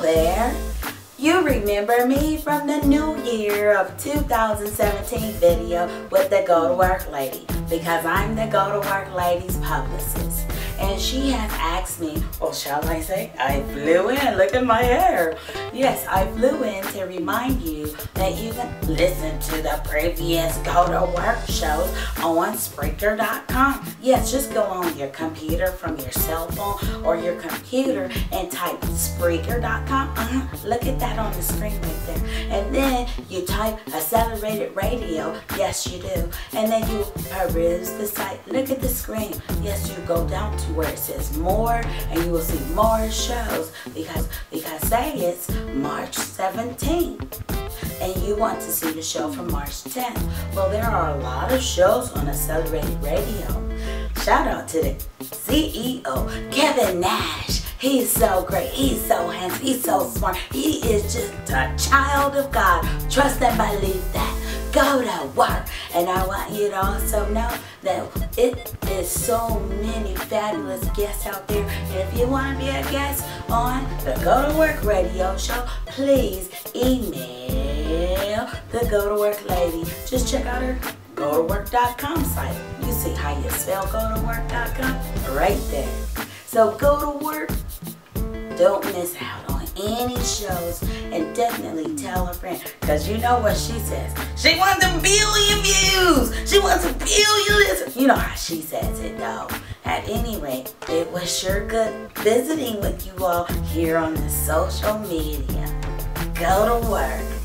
there. You remember me from the new year of 2017 video with the Go to Work Lady, because I'm the Go to Work Lady's publicist. And she has asked me, or shall I say, I flew in, look at my hair. Yes, I flew in to remind you that you can listen to the previous Go to Work shows on Spreaker.com. Yes, just go on your computer from your cell phone or your computer and type Spreaker.com. Look at that on the screen right there. And then you type Accelerated Radio. Yes, you do. And then you peruse the site. Look at the screen. Yes, you go down to where it says more, and you will see more shows because say it's March 17th and you want to see the show from March 10th. Well, there are a lot of shows on Accelerated Radio. Shout out to the CEO, Kevin Nash. He's so great. He's so handsome. He's so smart. He is just a child of God. Trust and believe that. Go to work. And I want you to also know that it is so many fabulous guests out there. And if you want to be a guest on the Go to Work Radio show, please email the Go to Work Lady. Just check out her GoToWork.com site. You see how you spell GoToWork.com right there. So go to work. Don't miss out on any shows, and definitely tell a friend, because you know what she says. She wants a billion views. She wants a billion listens. You know how she says it though. At any rate, it was sure good visiting with you all here on the social media. Go to work.